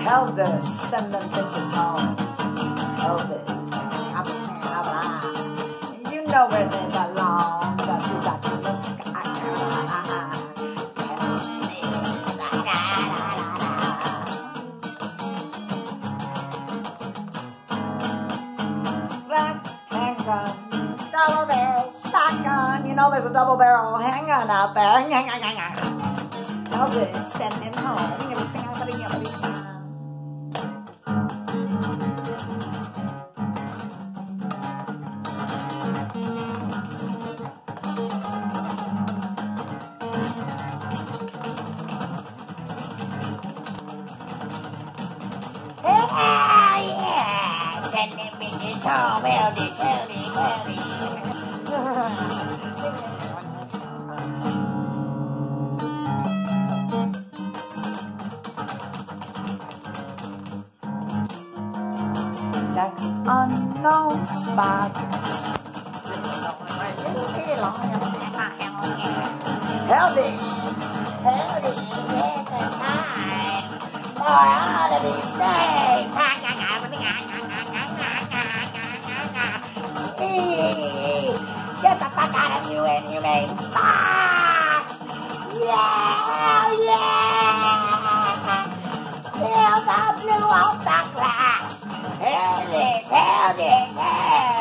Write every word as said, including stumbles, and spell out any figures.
Elvis, send them bitches home. Elvis, I'm saying out loud. You know where they belong. But you got to listen. Black handgun, double barrel shotgun. You know there's a double barrel handgun out there. Elvis, send him home. You're gonna sing out, you're gonna sing. Send them bitches home, Elvis, Elvis, Elvis. Next unknown spot. Healthy. Healthy, yes, it's time for all to be safe. Get the fuck out of you and you may fuck! Yeah, yeah! Feel the blue of the glass! Hell this, hell this, hell!